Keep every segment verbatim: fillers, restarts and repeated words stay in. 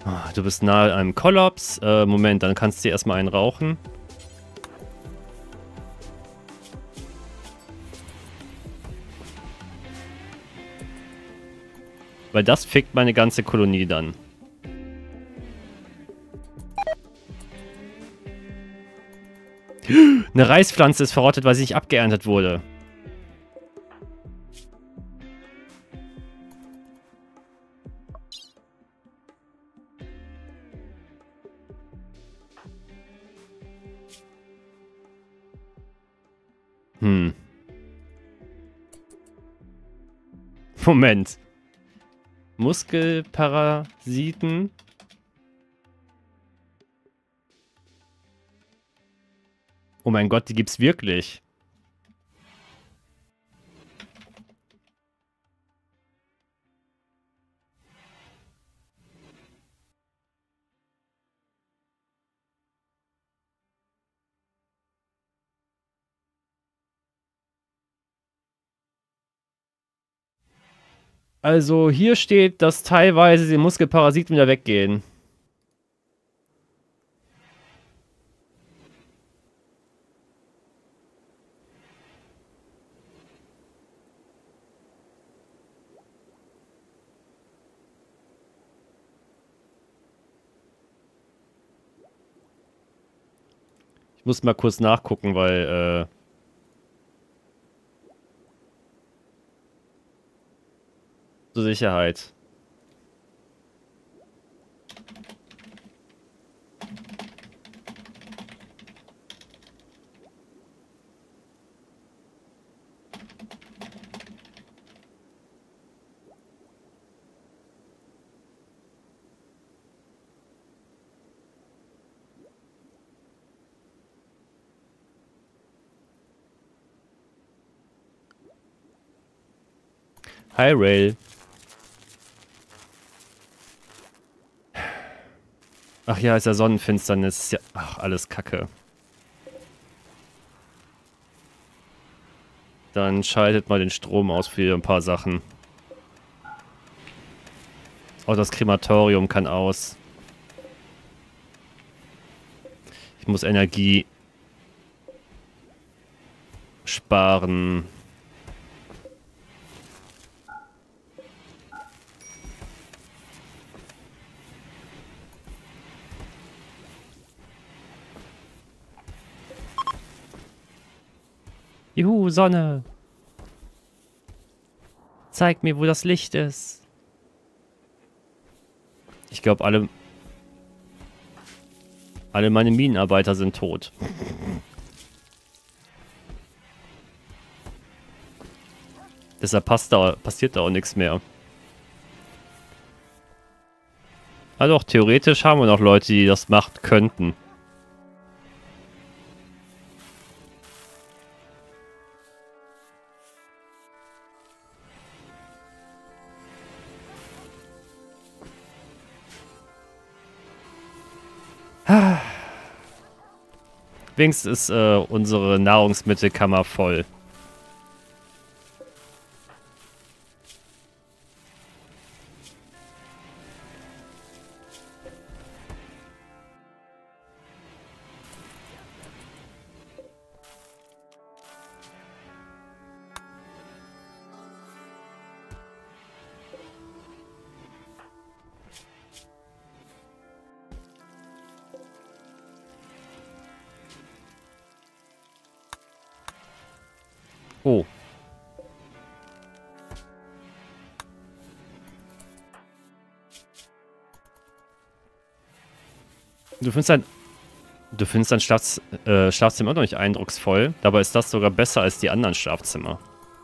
Oh, du bist nahe einem Kollaps. Äh, Moment, dann kannst du dir erstmal einen rauchen. Weil das fickt meine ganze Kolonie dann. Eine Reispflanze ist verrottet, weil sie nicht abgeerntet wurde. Hm. Moment. Muskelparasiten. Oh mein Gott, die gibt's wirklich. Also hier steht, dass teilweise die Muskelparasiten wieder weggehen. Ich muss mal kurz nachgucken, weil... Äh zur Sicherheit. Hi, Rail. Ach ja, ist ja Sonnenfinsternis. Ist ja, ach, alles Kacke. Dann schaltet mal den Strom aus für ein paar Sachen. Auch das Krematorium kann aus. Ich muss Energie sparen. Juhu, Sonne. Zeig mir, wo das Licht ist. Ich glaube, alle... Alle meine Minenarbeiter sind tot. Deshalb passt da, passiert da auch nichts mehr. Also auch theoretisch haben wir noch Leute, die das machen könnten. Wenigstens ist äh, unsere Nahrungsmittelkammer voll. Oh. Du findest dein, du findest dein Schlaf, äh, Schlafzimmer noch nicht eindrucksvoll. Dabei ist das sogar besser als die anderen Schlafzimmer.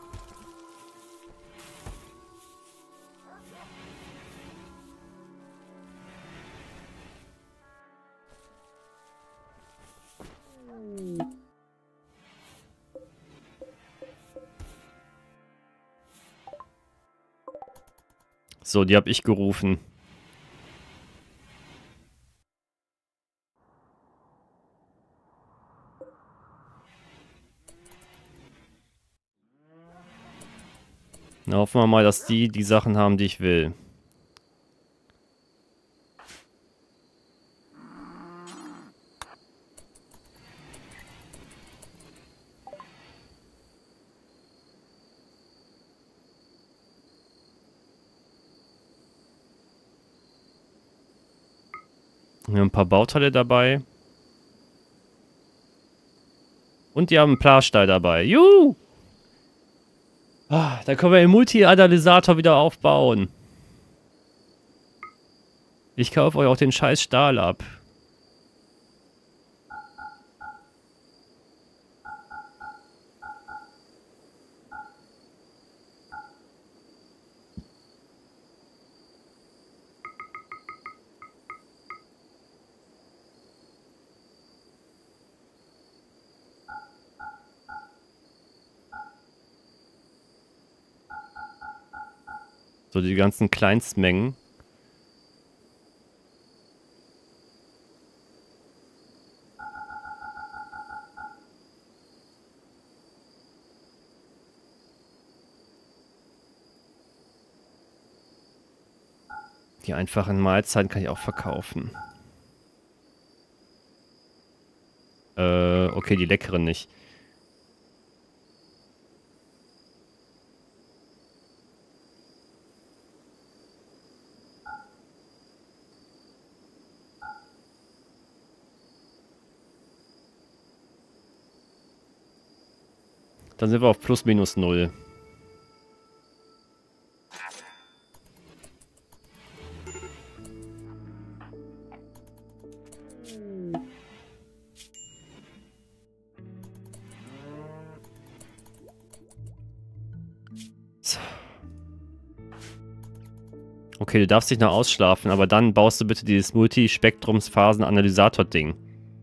So, die habe ich gerufen. Na, hoffen wir mal, dass die die Sachen haben, die ich will. Wir haben ein paar Bauteile dabei. Und die haben einen Plastall dabei. Juhu! Ah, da können wir den Multi-Analysator wieder aufbauen. Ich kaufe euch auch den scheiß Stahl ab. So, die ganzen Kleinstmengen. Die einfachen Mahlzeiten kann ich auch verkaufen. Äh, okay, die leckeren nicht. Dann sind wir auf plus minus null. So. Okay, du darfst dich noch ausschlafen, aber dann baust du bitte dieses Multispektrums-Phasen-Analysator-Ding.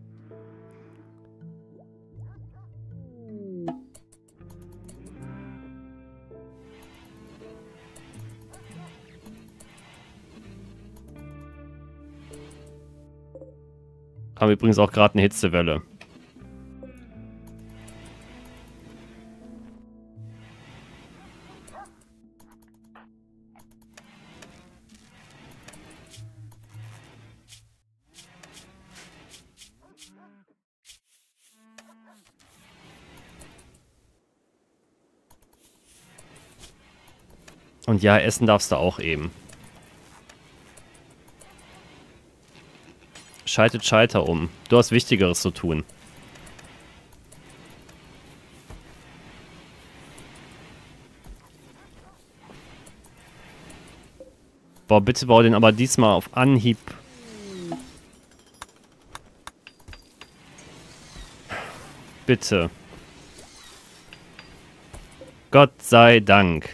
Haben wir übrigens auch gerade eine Hitzewelle. Und ja, essen darfst du auch eben. Schaltet Schalter um. Du hast Wichtigeres zu tun. Boah, bitte bau den aber diesmal auf Anhieb. Bitte. Gott sei Dank.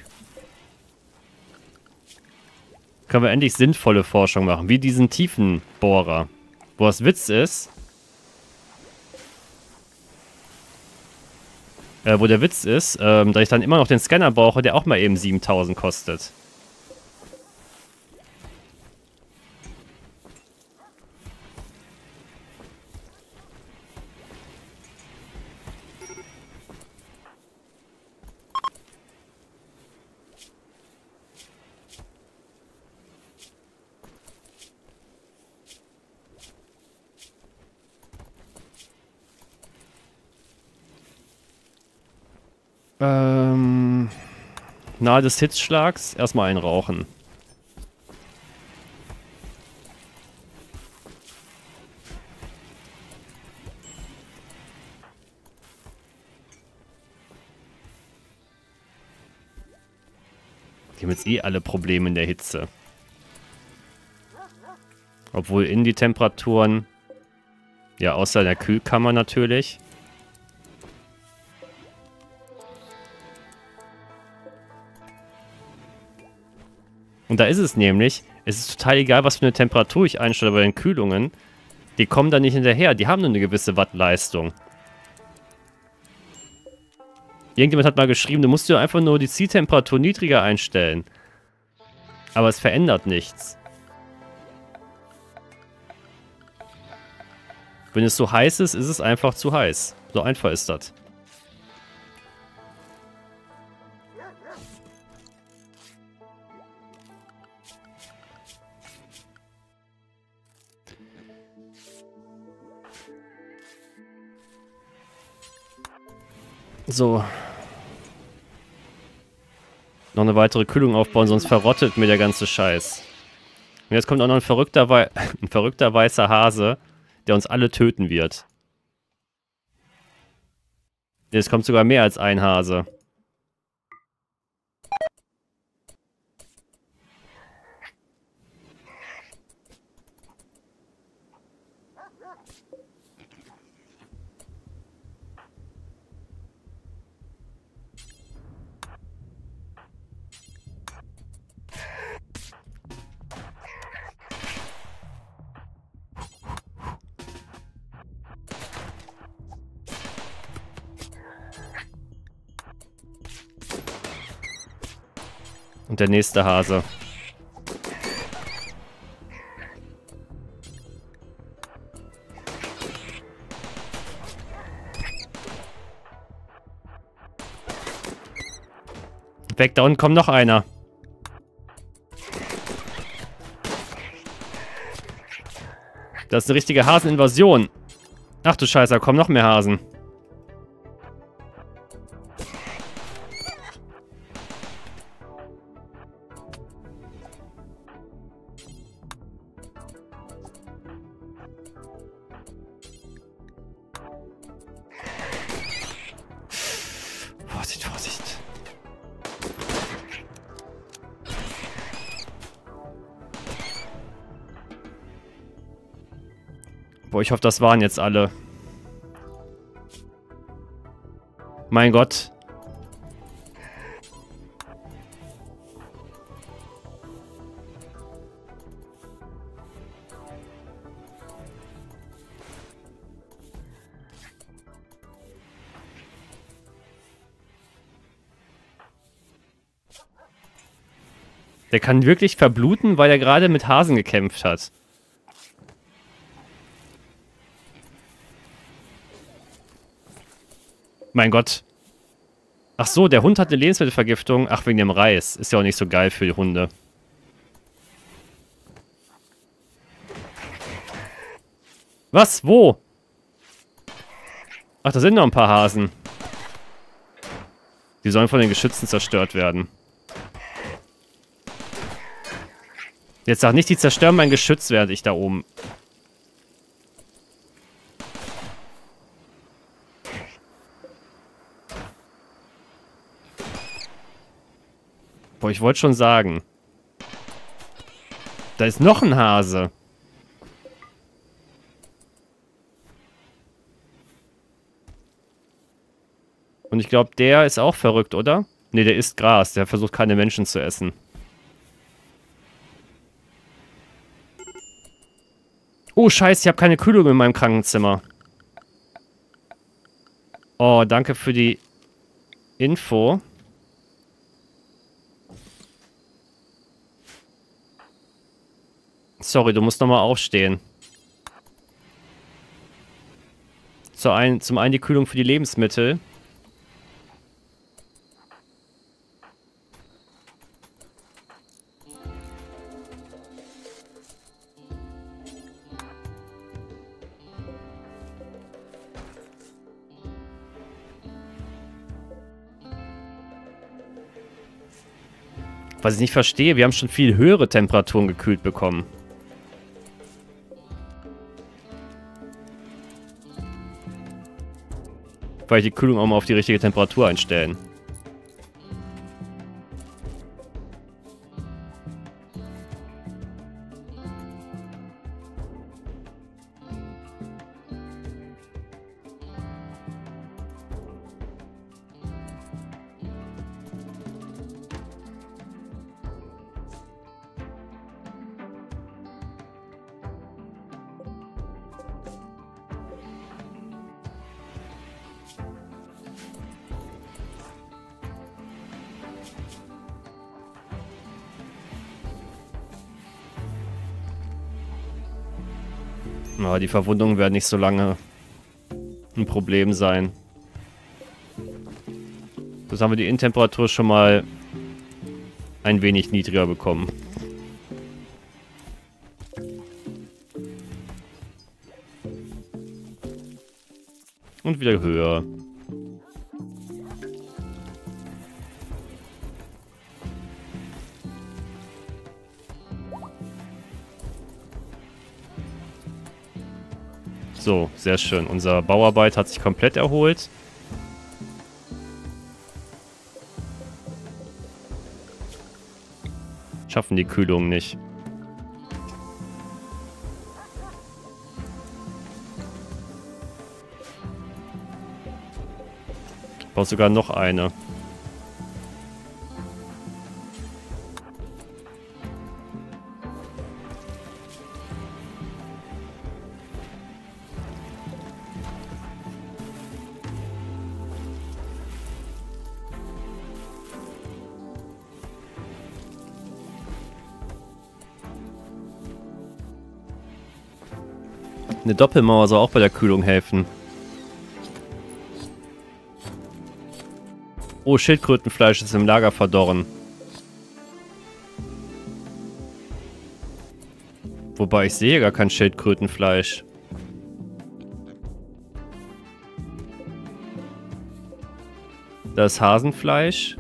Können wir endlich sinnvolle Forschung machen, wie diesen Tiefenbohrer. Wo das Witz ist, äh, wo der Witz ist, ähm, dass ich dann immer noch den Scanner brauche, der auch mal eben siebentausend kostet. Ähm, nahe des Hitzschlags erstmal einrauchen. Die haben jetzt eh alle Probleme in der Hitze. Obwohl in die Temperaturen, ja außer der Kühlkammer natürlich. Und da ist es nämlich, es ist total egal, was für eine Temperatur ich einstelle bei den Kühlungen. Die kommen da nicht hinterher, die haben nur eine gewisse Wattleistung. Irgendjemand hat mal geschrieben, du musst dir einfach nur die Zieltemperatur niedriger einstellen. Aber es verändert nichts. Wenn es so heiß ist, ist es einfach zu heiß. So einfach ist das. So. Noch eine weitere Kühlung aufbauen, sonst verrottet mir der ganze Scheiß. Und jetzt kommt auch noch ein verrückter, Wei ein verrückter weißer Hase, der uns alle töten wird. Jetzt kommt sogar mehr als ein Hase. Und der nächste Hase. Weg, da unten kommt noch einer. Das ist eine richtige Haseninvasion. Ach du Scheiße, da kommen noch mehr Hasen. Vorsicht, Vorsicht. Boah, ich hoffe, das waren jetzt alle. Mein Gott. Der kann wirklich verbluten, weil er gerade mit Hasen gekämpft hat. Mein Gott. Ach so, der Hund hat eine Lebensmittelvergiftung. Ach, wegen dem Reis. Ist ja auch nicht so geil für die Hunde. Was? Wo? Ach, da sind noch ein paar Hasen. Die sollen von den Geschützen zerstört werden. Jetzt sag nicht, die zerstören mein Geschütz, während ich da oben... Boah, ich wollte schon sagen. Da ist noch ein Hase. Und ich glaube, der ist auch verrückt, oder? Ne, der isst Gras. Der versucht, keine Menschen zu essen. Oh, scheiße, ich habe keine Kühlung in meinem Krankenzimmer. Oh, danke für die Info. Sorry, du musst nochmal aufstehen. Zum einen, zum einen die Kühlung für die Lebensmittel. Was ich nicht verstehe, wir haben schon viel höhere Temperaturen gekühlt bekommen. Weil ich die Kühlung auch mal auf die richtige Temperatur einstellen. Aber die Verwundungen werden nicht so lange ein Problem sein. Das haben wir die Innentemperatur schon mal ein wenig niedriger bekommen. Und wieder höher. So, sehr schön. Unser Bauarbeit hat sich komplett erholt. Schaffen die Kühlung nicht. Ich brauche sogar noch eine. Eine Doppelmauer soll auch bei der Kühlung helfen. Oh, Schildkrötenfleisch ist im Lager verdorren. Wobei, ich sehe gar kein Schildkrötenfleisch. Da ist Hasenfleisch.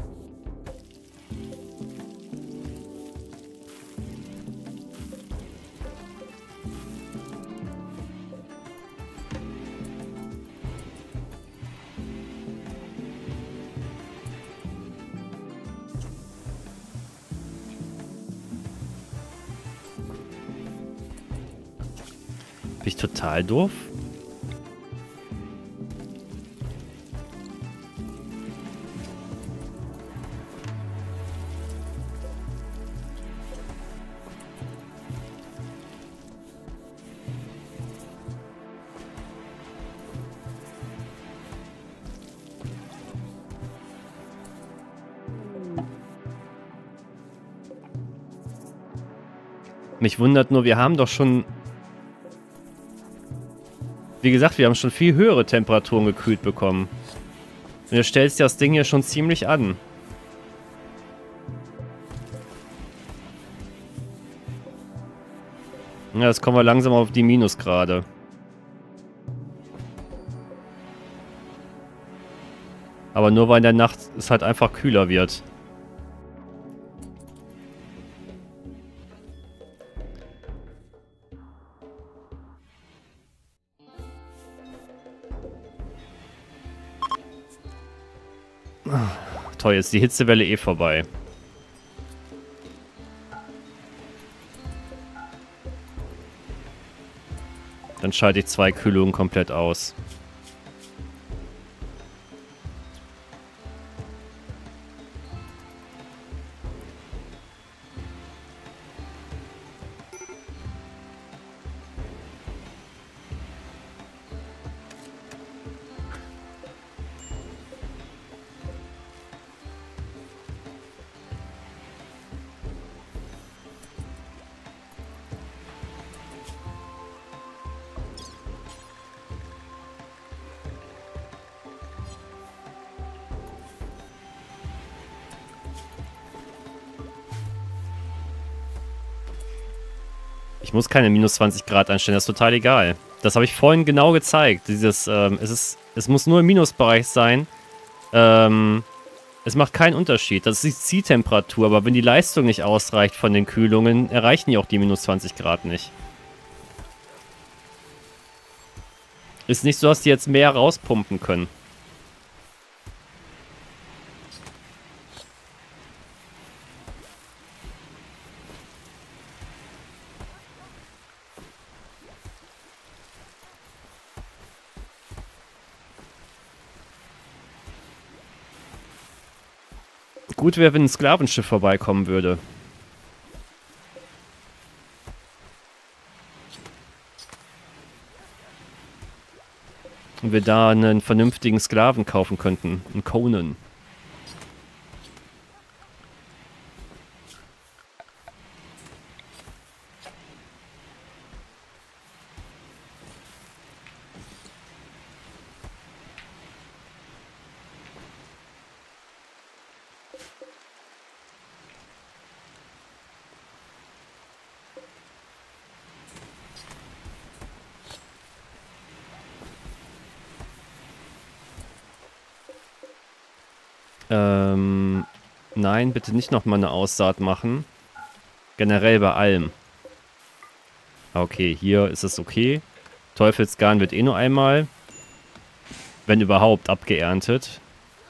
Bin ich total doof? Mich wundert nur, wir haben doch schon... Wie gesagt, wir haben schon viel höhere Temperaturen gekühlt bekommen. Und jetzt stellst du das Ding hier schon ziemlich an. Ja, jetzt kommen wir langsam auf die Minusgrade. Aber nur weil in der Nacht es halt einfach kühler wird. Toll, jetzt ist die Hitzewelle eh vorbei. Dann schalte ich zwei Kühlungen komplett aus. Ich muss keine minus zwanzig Grad einstellen, das ist total egal. Das habe ich vorhin genau gezeigt. Dieses, ähm, es ist, es muss nur im Minusbereich sein. Ähm, es macht keinen Unterschied. Das ist die Zieltemperatur, aber wenn die Leistung nicht ausreicht von den Kühlungen, erreichen die auch die minus zwanzig Grad nicht. Ist nicht so, dass die jetzt mehr rauspumpen können. Gut wäre, wenn ein Sklavenschiff vorbeikommen würde. Und wir da einen vernünftigen Sklaven kaufen könnten. Einen Conan. Ähm, nein, bitte nicht nochmal eine Aussaat machen. Generell bei allem. Okay, hier ist es okay. Teufelsgarn wird eh nur einmal, wenn überhaupt, abgeerntet.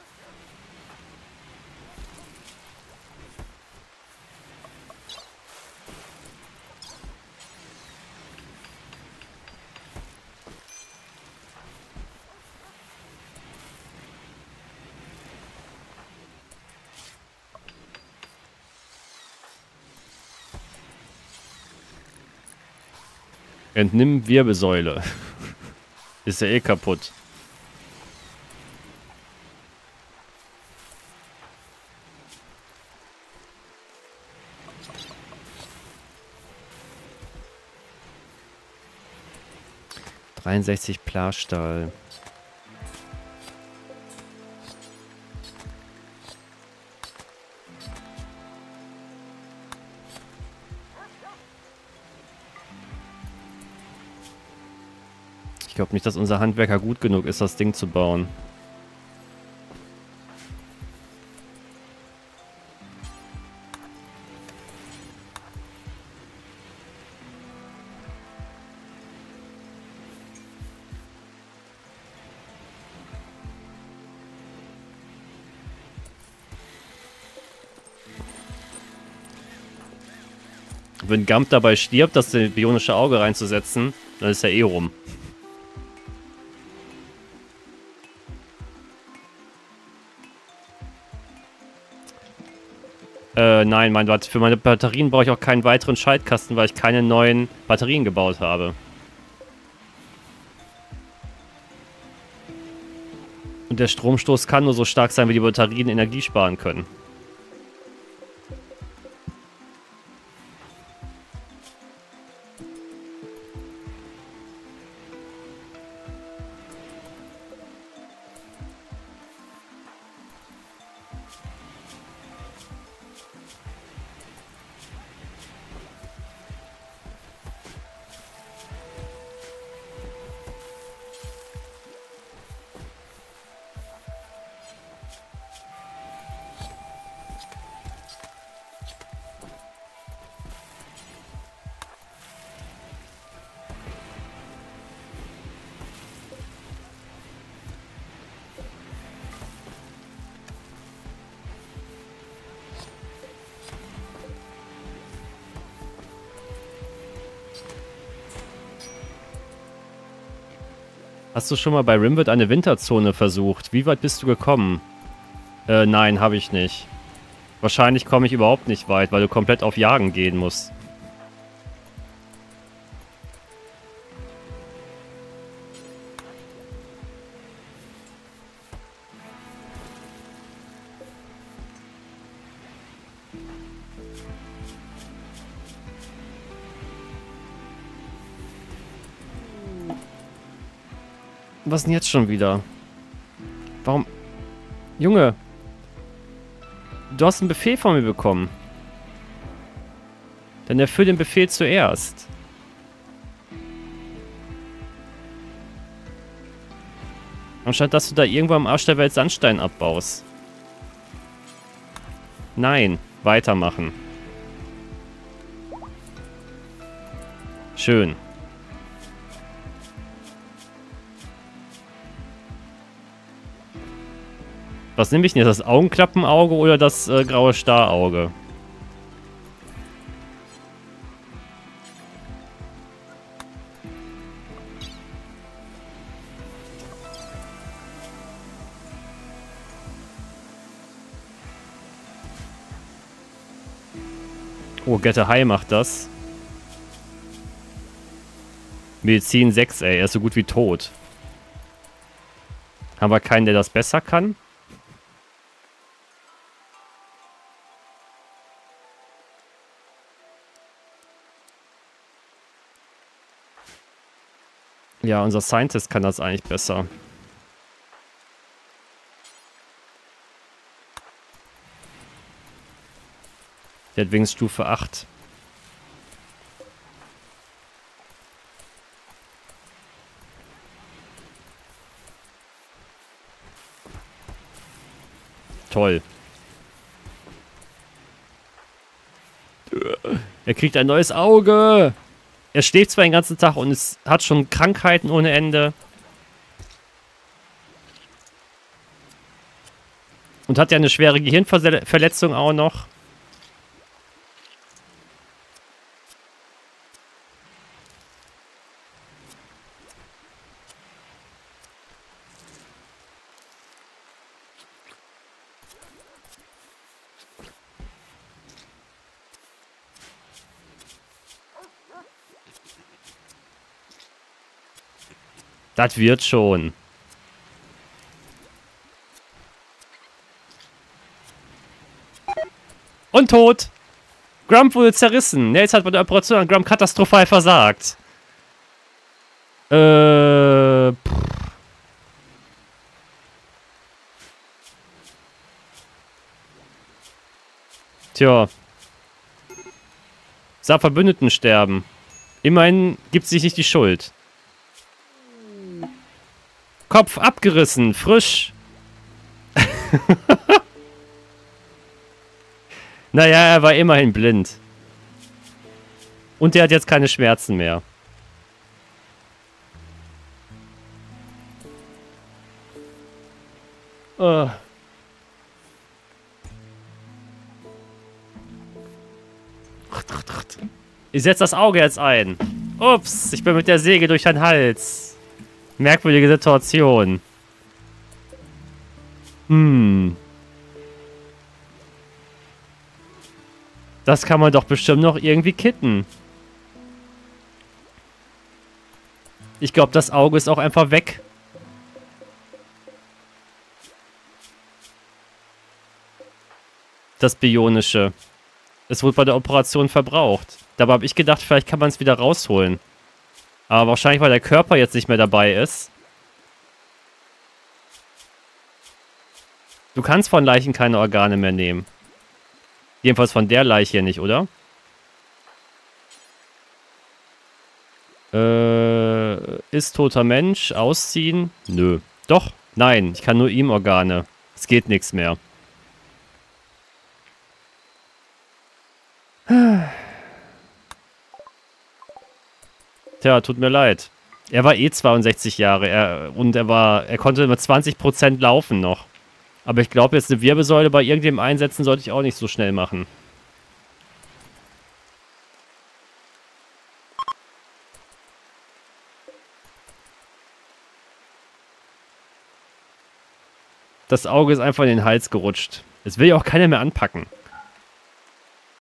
Entnimm Wirbelsäule. Ist ja eh kaputt. dreiundsechzig Plastahl. Ich glaube nicht, dass unser Handwerker gut genug ist, das Ding zu bauen. Wenn Gump dabei stirbt, das bionische Auge reinzusetzen, dann ist er eh rum. Äh, nein, mein, für meine Batterien brauche ich auch keinen weiteren Schaltkasten, weil ich keine neuen Batterien gebaut habe. Und der Stromstoß kann nur so stark sein, wie die Batterien Energie sparen können. Hast du schon mal bei Rimwood eine Winterzone versucht? Wie weit bist du gekommen? Äh, nein, habe ich nicht. Wahrscheinlich komme ich überhaupt nicht weit, weil du komplett auf Jagen gehen musst. Was denn jetzt schon wieder? Warum? Junge! Du hast einen Befehl von mir bekommen. Dann erfüll den Befehl zuerst. Anstatt dass du da irgendwo am Arsch der Welt Sandstein abbaust. Nein, weitermachen. Schön. Was nehme ich denn jetzt? Das Augenklappenauge oder das äh, graue Starauge? Oh, Get a High macht das. Medizin sechs, ey. Er ist so gut wie tot. Haben wir keinen, der das besser kann? Ja, unser Scientist kann das eigentlich besser. Der hat wenigstens Stufe acht. Toll. Er kriegt ein neues Auge. Er schläft zwar den ganzen Tag und es hat schon Krankheiten ohne Ende. Und hat ja eine schwere Gehirnverletzung auch noch. Das wird schon. Und tot. Grump wurde zerrissen. Nels hat bei der Operation an Grump katastrophal versagt. Äh... Pff. Tja. Sah Verbündeten sterben. Immerhin gibt sich nicht die Schuld. Kopf abgerissen, frisch. Naja, er war immerhin blind. Und er hat jetzt keine Schmerzen mehr. Oh. Ich setze das Auge jetzt ein. Ups, ich bin mit der Säge durch den Hals. Merkwürdige Situation. Hm. Das kann man doch bestimmt noch irgendwie kitten. Ich glaube, das Auge ist auch einfach weg. Das Bionische. Es wurde bei der Operation verbraucht. Dabei habe ich gedacht, vielleicht kann man es wieder rausholen. Aber wahrscheinlich, weil der Körper jetzt nicht mehr dabei ist. Du kannst von Leichen keine Organe mehr nehmen. Jedenfalls von der Leiche hier nicht, oder? Äh, ist toter Mensch, ausziehen? Nö. Doch, nein, ich kann nur ihm Organe. Es geht nichts mehr. Tja, tut mir leid. Er war eh zweiundsechzig Jahre er, und er war, er konnte mit zwanzig Prozent laufen noch. Aber ich glaube, jetzt eine Wirbelsäule bei irgendwem einsetzen sollte ich auch nicht so schnell machen. Das Auge ist einfach in den Hals gerutscht. Es will ja auch keiner mehr anpacken.